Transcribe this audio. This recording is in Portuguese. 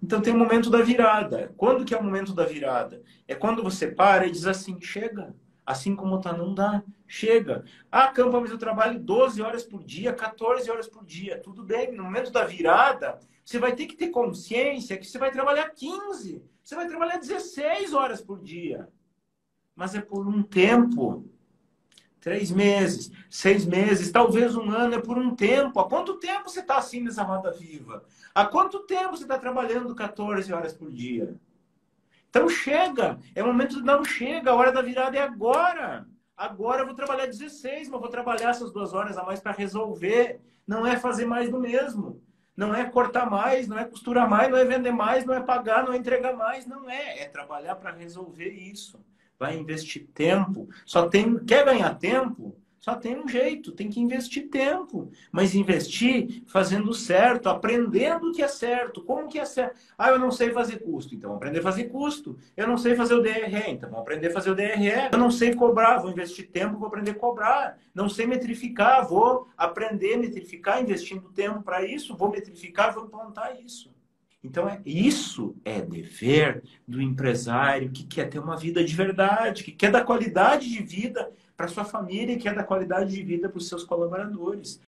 Então tem o momento da virada. Quando que é o momento da virada? É quando você para e diz assim, chega. Assim como tá, não dá. Chega. Ah, Campa, mas eu trabalho 12 horas por dia, 14 horas por dia. Tudo bem, no momento da virada, você vai ter que ter consciência que você vai trabalhar 15. Você vai trabalhar 16 horas por dia. Mas é por um tempo. 3 meses, 6 meses, talvez um ano, é por um tempo. Há quanto tempo você está assim nessa roda viva? Há quanto tempo você está trabalhando 14 horas por dia? Então chega, é o momento de não chega, a hora da virada é agora. Agora eu vou trabalhar 16, mas vou trabalhar essas 2 horas a mais para resolver. Não é fazer mais do mesmo. Não é cortar mais, não é costurar mais, não é vender mais, não é pagar, não é entregar mais, não é. É trabalhar para resolver isso. Vai investir tempo. Quer ganhar tempo? Só tem um jeito, tem que investir tempo. Mas investir fazendo certo, aprendendo o que é certo. Como que é certo? Ah, eu não sei fazer custo, então vou aprender a fazer custo. Eu não sei fazer o DRE, então vou aprender a fazer o DRE. Eu não sei cobrar, vou investir tempo, vou aprender a cobrar. Não sei metrificar, vou aprender a metrificar, investindo tempo para isso, vou metrificar, vou implantar isso. Então, isso é dever do empresário que quer ter uma vida de verdade, que quer dar qualidade de vida para sua família e quer dar qualidade de vida para os seus colaboradores.